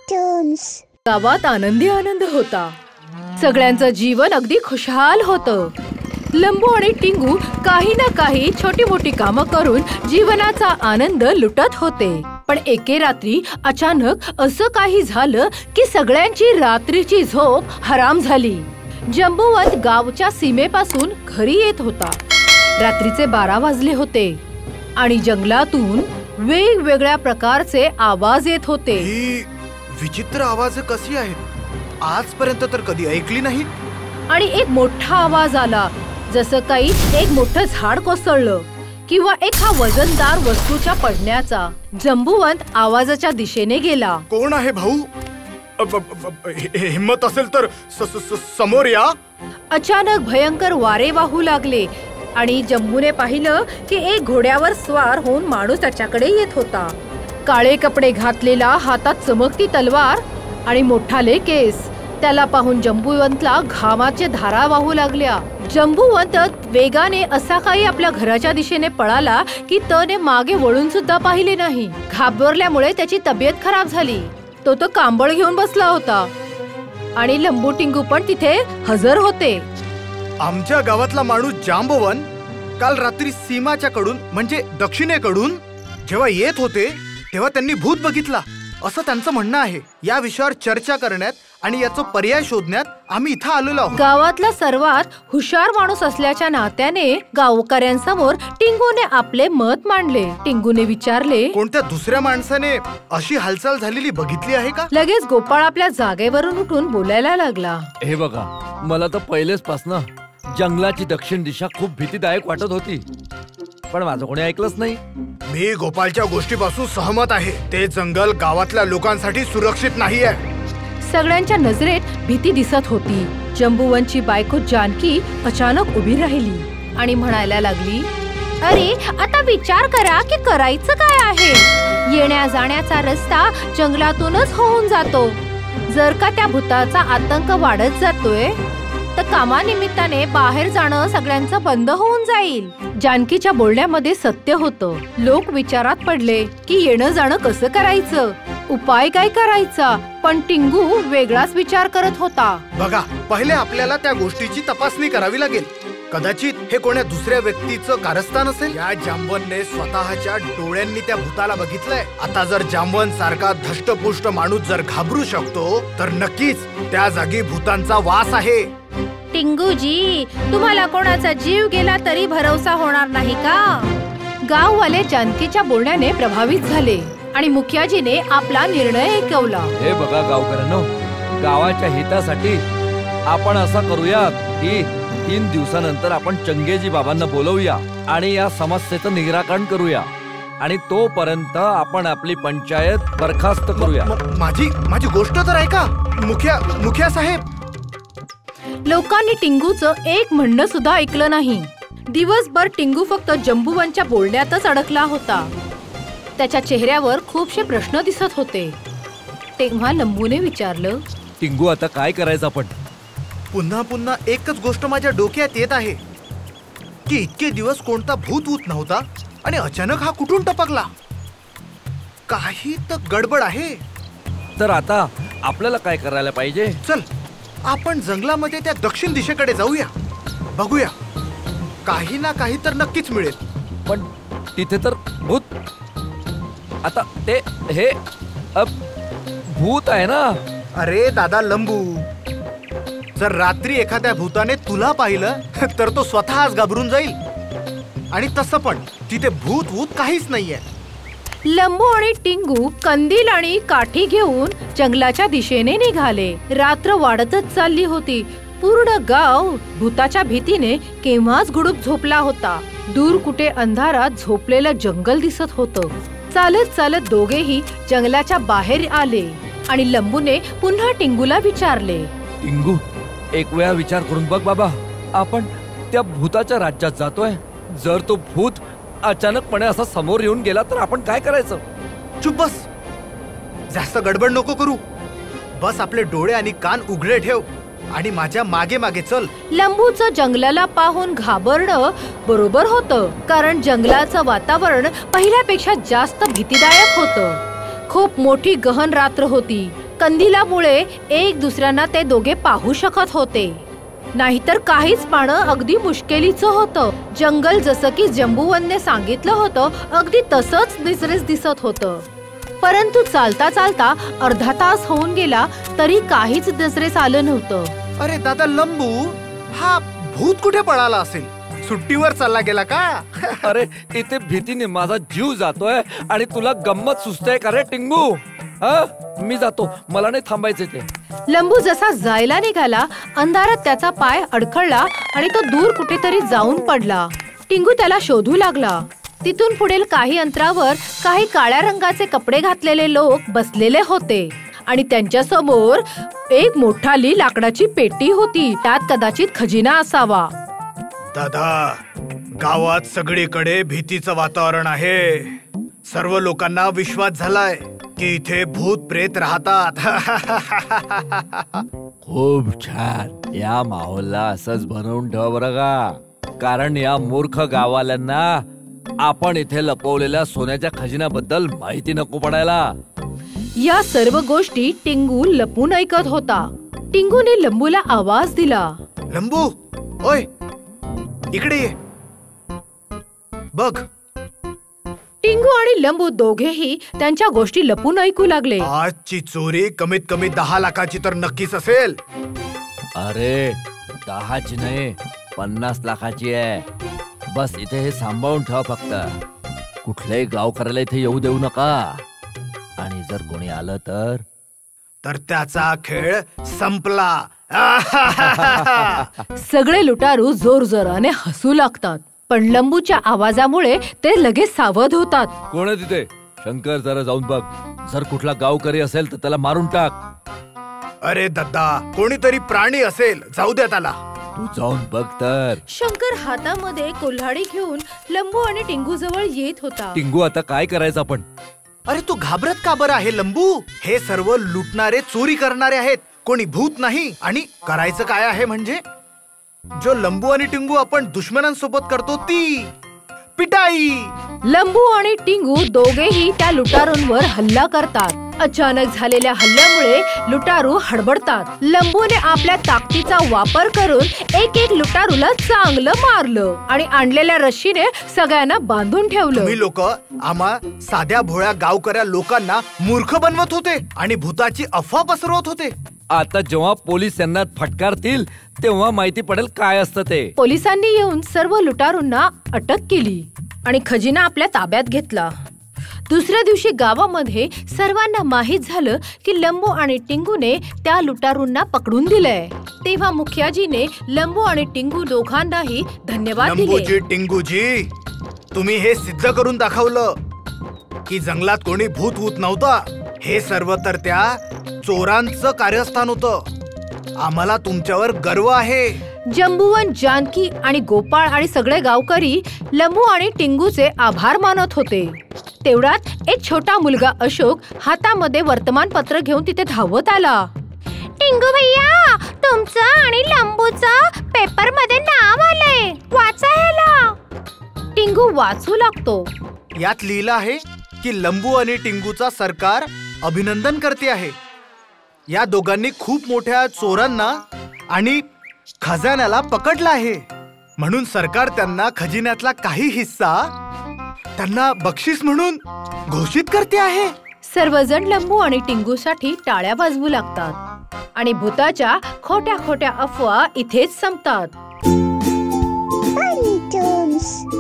Cartoons. गावात आनंदी आनंद होता. सगळ्यांचं जीवन अगदी खुशहाल होतं. लंबू आणि टिंगू काही ना काही छोटी मोठी कामं करून जीवनाचा आनंद लुटत होते. पण एके रात्री अचानक असं काही झालं की सगळ्यांची रात्रीची झोप हराम झाली. जंबूवंत गावच्या सीमेपासून घरी येत होता. रात्रीचे 12 वाजले होते आणि जंगलातून वेगवेगळ्या प्रकारचे आवाज येत होते. ही विचित्र आवाज कशी आहेत? आजपर्यंत तर कधी ऐकली नाही. आणि एक मोठा आवाज आला, जसं काही एक मोठं झाड कोसळलं किंवा एका वजनदार वस्तूच्या पडण्याचा. जंबूवंत आवाजाच्या दिशेने गेला. कोण आहे भाऊ? हिम्मत असेल तर समोर या. अचानक भयंकर वारे वाहू लागले आणि जंबूने पाहिलं की एक घोड्यावर स्वार होऊन माणूस त्याच्याकडे येत होता. काळे कपडे घातलेला, हातात चमकती तलवार आणि मोठाले केस. त्याला पाहून जंबूवंतला घामाच्या धारा वाहू लागल्या. जंबूवंत वेगाने असा काही आपल्या घराच्या दिशेने पळाला की त्याने मागे वळून सुद्धा पाहिले नाही. घाबरल्यामुळे त्याची तब्येत खराब झाली. तो कांबळ घेऊन बसला होता आणि लंबू टिंगू पण तिथे हजर होते. आमच्या गावातला माणूस जांबवंत काल रात्री सीमाच्या कडून म्हणजे दक्षिणेकडून जेव्हा येत होते तेव्हा त्यांनी भूत बघितला असं त्यांचं म्हणणं आहे. या विषयावर चर्चा करण्यात आणि याचा पर्याय शोधण्यात आम्ही इथं आलेलो आहोत. गावातला सर्वात हुशार माणूस असल्याच्या नात्याने गावकऱ्यांसमोर टिंगूने आपले मत मांडले. टिंगूने विचारले, कोणत्या दुसऱ्या माणसाने अशी हालचाल झालेली बघितली आहे का? लगेच गोपाळ आपल्या जागेवरून उठून बोलायला लागला. हे बघा, मला तर पहिलेच पासनं जंगलाची दक्षिण दिशा खूप भीतीदायक वाटत होती, पण माझं कोणी ऐकलंच नाही. मी गोपालच्या गोष्टीपासून सहमत आहे. ते जंगल गावातल्या लोकांसाठी सुरक्षित नाही आहे. सगळ्यांच्या नजरेत भीती दिसत होती. जंबूवंतची बायको जानकी अचानक उभी राहिली आणि म्हणायला लागली, अरे आता विचार करा की करायचं काय आहे. येण्या जाण्याचा रस्ता जंगलातूनच होऊन जातो. जर का त्या भूताचा आतंक वाढत जातोय तर कामानिमित्ताने बाहेर जाणं सगळ्यांचं बंद होऊन जाईल. जानकीच्या बोलण्यामध्ये सत्य होतं. लोक विचारात पडले की येणं जाणं कसं करायचं, उपाय काय करायचा. पण टिंगू वेगळाच विचार करत होता. बघा, पहिले आपल्याला त्या गोष्टीची तपासणी करावी लागेल. कदाचित हे कोण्या दुसऱ्या व्यक्तीचं कारस्थान असेल. या जांबवंतने स्वतःच्या डोळ्यांनी त्या भूताला बघितलंय. आता जर जांबवंत सारखा धष्टपुष्ट माणूस जर घाबरू शकतो तर नक्कीच त्या जागी भूतांचा वास आहे. टिंगूजी, तुम्हाला कोणाचा जीव गेला तरी भरोसा होणार नाही का? गाववाले जानकीच्या बोलण्याने प्रभावित झाले आणि मुखियाजीने आपला निर्णय ऐकवला. हे बघा गावकऱ्यांनो, गावाच्या हितासाठी आपण असं करूया की 3 दिवसानंतर आपण चंगेजी बाबांना बोलवूया आणि या समस्येचं निराकरण करूया आणि तोपर्यंत आपण आपली पंचायत बरखास्त करूया. माझी गोष्ट तर ऐका मुखिया साहेब. लोकांनी टिंगूचं एक म्हणणं सुद्धा ऐकलं नाही. दिवसभर टिंगू फक्त जंबूवंतच्या बोलण्यातच अडकला होता. त्याच्या चेहऱ्यावर खूपशे प्रश्न दिसत होते. तेव्हा लंबूने विचारलं, टिंगू आता काय करायचं आपण? पुन्हा पुन्हा एकच गोष्ट माझ्या डोक्यात येत आहे की इतके दिवस कोणता भूत नव्हता आणि अचानक हा कुठून टपकला. काही तर गडबड आहे. तर आता आपल्याला काय करायला पाहिजे? चल, आपण जंगलामध्ये त्या दक्षिण दिशेकडे जाऊया. बघूया, काही ना काही तर नक्कीच मिळेल. पण तिथे तर भूत, आता ते हे भूत आहे ना. अरे दादा लंबू, जर रात्री एखाद्या भूताने तुला पाहिलं तर तो स्वतःच घाबरून जाईल. आणि तसं पण तिथे भूत काहीच नाहीये. लंबू आणि टिंगू कंदील आणि काठी घेऊन जंगलाच्या दिशेने निघाले. रात्र वाढतच चालली होती. पूर्ण गाव भूताच्या भीतीने केव्हाच गुडूप झोपला होता. दूर कुठे अंधारात झोपलेलं जंगल दिसत होतं. चालत चालत दोघेही जंगलाच्या बाहेर आले आणि लंबूने पुन्हा टिंगूला विचारले, टिंगू, एक वेळा विचार करून बघ बाबा, आपण त्या भूताच्या राज्यात जातोय. जर तो भूत अचानकपणे असा समोर येऊन गेला तर आपण काय करायचं? चुप बस, जास्त गडबड नको करू. बस आपले डोळे आणि कान उघडे ठेव आणि माझ्या मागे मागे चल. लंबूचं जंगलाला पाहून घाबरणं बरोबर होतं, कारण जंगलाचं वातावरण पहिल्यापेक्षा जास्त भीतीदायक होतं. खूप मोठी गहन रात्र होती. कंदिलामुळे एक दुसऱ्यांना ते दोघे पाहू शकत होते. नाहीतर काहीच पाहणं अगदी मुश्किलीचं होतं. जंगल जसं की जंबूवनने सांगितलं होतं अगदी तसंच नजरेस दिसत होतं. परंतु चालता चालता अर्धा तास होऊन गेला तरी काहीच नजरेस आलं नव्हतं. अरे दादा लंबू, हा भूत कुठे पळाला असेल? सुट्टीवर चालला गेला का? अरे इथे भीतीने माझा जीव जातोय आणि तुला गंमत सुचते का रे टिंगू? मी जातो, मला नाही थांबायचे ते. लंबू जसा जायला निघाला अंधारात त्याचा पाय अडखळला आणि तो दूर कुठेतरी जाऊन पडला. टिंगू त्याला शोधू लागला. तिथून पुढील काही अंतरावर काही काळ्या रंगाचे कपडे घातलेले लोक बसलेले होते आणि त्यांच्या समोर एक मोठाली लाकडाची पेटी होती. त्यात कदाचित खजिना असावा. दादा, गावात सगळीकडे भीतीचं वातावरण आहे. सर्व लोकांना विश्वास झालाय की इथे भूत प्रेत राहतात. खूप छान. या माहोलला असंच बनवून ठेव बरं का, कारण या मूर्ख गाववाल्यांना आपण इथे लपवलेल्या सोन्याच्या खजिन्याबद्दल माहिती नको पडायला. या सर्व गोष्टी टिंगू लपून ऐकत होता. टिंगूने लंबूला आवाज दिला. लंबू, ओय, इकडे ये. बघ. टिंगू आणि लंबू दोघेही त्यांच्या गोष्टी लपून ऐकू लागले. आजची चोरी कमीत कमी 10 लाखाची तर नक्कीच असेल. अरे 10ची नाही, 50 लाखाची आहे. बस इथे हे सांभाळून ठेवा फक्त. कुठल्याही गावकऱ्याला इथे येऊ देऊ नका. आणि जर कोणी आलं तर त्याचा खेळ संपला. सगळे लुटारू जोर जोराने हसू लागतात. पण लंबूच्या आवाजामुळे ते लगेच सावध होतात. कोण आहे तिथे? शंकर, जरा जाऊन बघ. जर कुठला गावकरी असेल तर त्याला मारून टाक. अरे दद्दा, कोणीतरी प्राणी असेल, जाऊ द्या त्याला. तू जाऊन बघ तर. शंकर हातामध्ये कुल्हाडी घेऊन लंबू आणि टिंगू जवळ येत होता. टिंगू, आता काय करायचं आपण? अरे तू घाबरत का बरं आहे लंबू? हे सर्व लुटणारे, चोरी करणारे आहेत, कोणी भूत नाही. आणि करायचं काय आहे म्हणजे जो लंबू आणि टिंगू आपण दुश्मनांसोबत करतो ती पिटाई. लंबू आणि टिंगू दोघेही त्या लुटारूंवर हल्ला करतात. अचानक झालेल्या हल्ल्यामुळे लुटारू हडबडतात. लंबूने आपल्या ताकदीचा वापर करून एक एक लुटारूला चांगलं मारलं आणि आणलेल्या रश्शीने सगळ्यांना बांधून ठेवलं. तुम्ही लोक आम्हा साध्या भोळ्या गावकऱ्या लोकांना मूर्ख बनवत होते आणि भूताची अफवा पसरवत होते. आता जेव्हा पोलीस यांना फटकारतील तेव्हा माहिती पडेल काय असतं ते. पोलिसांनी येऊन सर्व लुटारूंना अटक केली आणि खजिना आपल्या ताब्यात घेतला. दुसऱ्या दिवशी गावामध्ये सर्वांना माहित झालं की लंबू आणि टिंगूने त्या लुटारूंना पकडून दिलंय. तेव्हा मुखियाजीने लंबू आणि टिंगू दोघांनाही धन्यवाद दिले. लंबूजी, टिंगूजी, तुम्ही हे सिद्ध करून दाखवलं की जंगलात कोणी भूत वूत नव्हता. हे सर्व तर त्या चोरांचं कार्यस्थान होतं. आम्हाला तुमच्यावर गर्व आहे. जंबूवन, जानकी आणि गोपाळ आणि सगळे गावकरी लंबू आणि टिंगूचे आभार मानत होते. तेवढ्यात एक छोटा मुलगा अशोक हातामध्ये वर्तमानपत्र घेऊन तिथे धावत आला. टिंगू भैया, तुमचं आणि लंबूचं पेपर मध्ये नाव आलंय, वाचा ह्याला. टिंगू वाचू लागतो. यात लिहिलं आहे की लंबू आणि टिंगूचा सरकार अभिनंदन करते आहे. या दोघांनी खूप मोठ्या चोरांना आणि खजान्याला पकडलं आहे. म्हणून सरकार त्यांना खजिन्यातला काही हिस्सा त्यांना बक्षीस म्हणून घोषित करते आहे. सर्वजण लंबू आणि टिंगूसाठी टाळ्या वाजवू लागतात आणि भूताच्या खोट्या खोट्या अफवा इथेच संपतात.